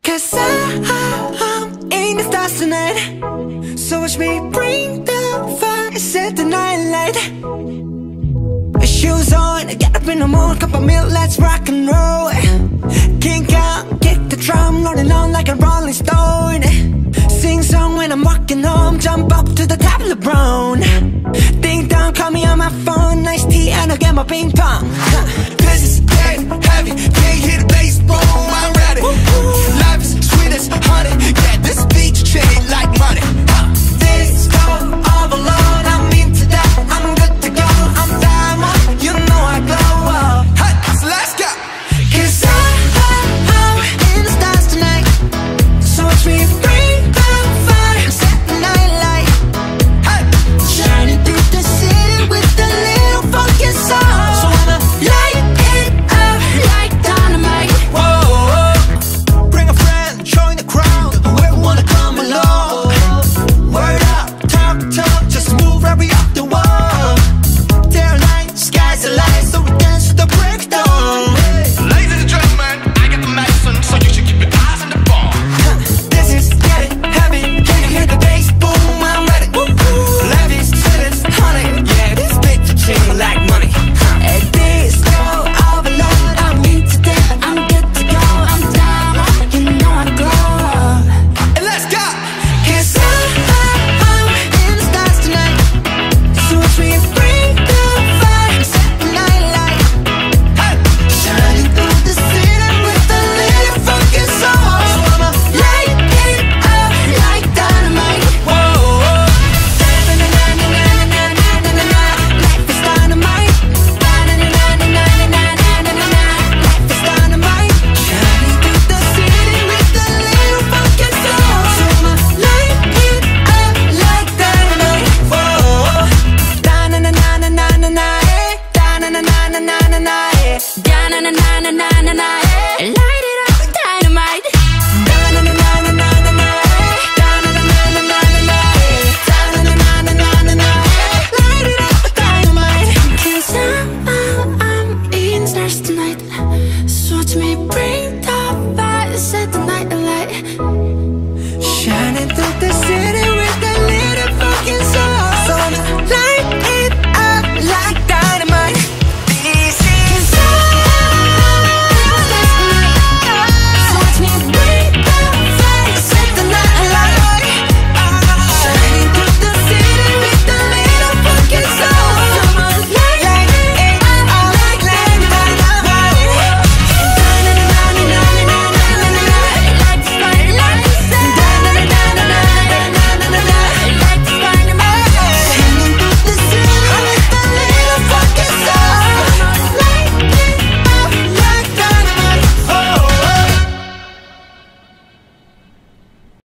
Cause I'm in the stars tonight. So watch me bring the fire, set the night light. Shoes on, get up in the morning, cup of milk, let's rock and roll. Kink out, kick the drum, rolling on like a rolling stone. Sing song when I'm walking home, jump up to the top of the brown. Ding dong, call me on my phone, nice tea and I'll get my ping pong. This is getting heavy, can't hear the bass boom.